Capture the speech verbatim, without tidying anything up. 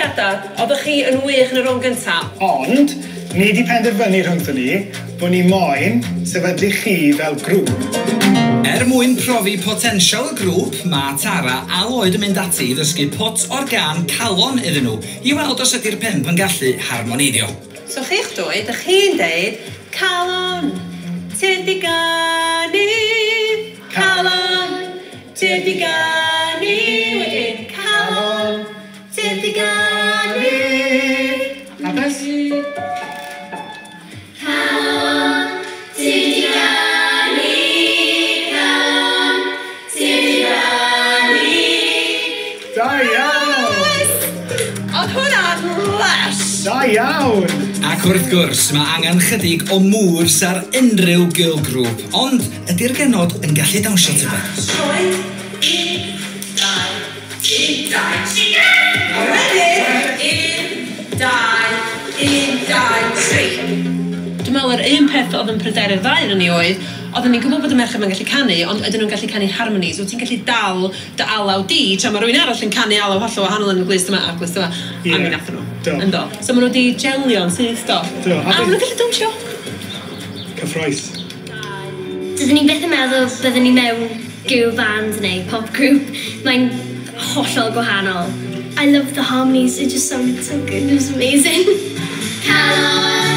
cymdeithiadau, oeddech chi yn wych yn y rownd gyntaf. Ond, ni wedi penderfynu rhwngthon ni bod ni moyn sefydlu chi fel grŵp. Er mwyn profi potensial y grŵp, mae Tara a Lloyd yn mynd ati i ddysgu pwt o'r gân calon iddyn nhw i weld os ydy'r pimp yn gallu harmoneiddio. So chi'ch dwy, ydych chi'n deud, calon, ti'n di ganu, calon, ti'n di ganu, wedyn calon, ti'n di ganu. Apes? Calon, ti'n di ganu, calon, ti'n di ganu. Da iawn! Oedd hwnna'n lush! Da iawn! Ac wrth gwrs, mae angen chydig o mwrs ar unrhyw girl group, ond ydy'r genod yn gallu dawnsio tybed. Roed, un, dau, un, dau, un, Ready? Un, dau, un, dau, tri. Dwi'n meddwl yr un peth oedd yn pryderu'r ddau yn ni oedd, oedden ni'n gwybod bod y merched yn gallu canu, ond ydyn nhw'n gallu canu harmonies, wyt ti'n gallu dal dy alaw di, tra mae rhywun arall yn canu alaw hollol wahanol yn y glist yma a glist yma, a mi nath nhw. Ynddo. So maen nhw wedi gelio'n syth do. Do. A maen nhw'n gallu dawnsio. Cyffroes. Dydyn ni beth yn meddwl byddwn ni mewn girl band neu pop group. Mae'n hollol gwahanol. I love the harmonies, it just sounded so good, it was amazing. Calon!